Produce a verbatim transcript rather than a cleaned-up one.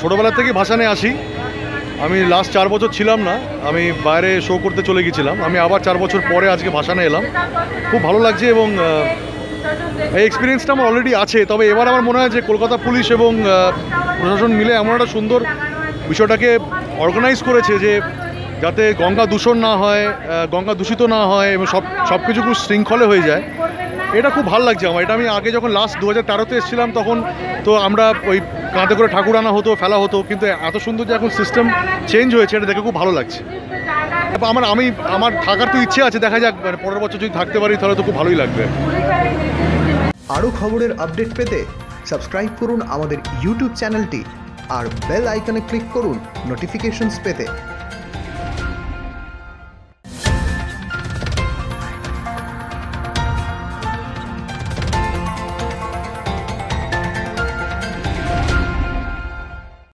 ছোটোবেলা থেকেই ভাসানে আসি। আমি লাস্ট চার বছর ছিলাম না, আমি বাইরে শো করতে চলে গেছিলাম। আমি আবার চার বছর পরে আজকে ভাসানে এলাম, খুব ভালো লাগছে এবং এই এক্সপিরিয়েন্সটা আমার অলরেডি আছে। তবে এবার আমার মনে হয় যে কলকাতা পুলিশ এবং প্রশাসন মিলে এমন একটা সুন্দর বিষয়টাকে অর্গানাইজ করেছে যে যাতে গঙ্গা দূষণ না হয়, গঙ্গা দূষিত না হয় এবং সব সব কিছু খুব শৃঙ্খলে হয়ে যায়। এটা খুব ভালো লাগছে আমার। এটা আমি আগে যখন লাস্ট দু হাজার তেরোতে এসেছিলাম তখন তো আমরা ওই কাঁধে করে ঠাকুর আনা হতো, ফেলা হতো, কিন্তু এত সুন্দর যে এখন সিস্টেম চেঞ্জ হয়েছে এটা দেখে খুব ভালো লাগছে। আমার আমি আমার থাকার তো ইচ্ছে আছে, দেখা যাক মানে পরের বছর যদি থাকতে পারি তাহলে তো খুব ভালোই লাগবে। আরও খবরের আপডেট পেতে সাবস্ক্রাইব করুন আমাদের ইউটিউব চ্যানেলটি আর বেল আইকনে ক্লিক করুন নোটিফিকেশনস পেতে।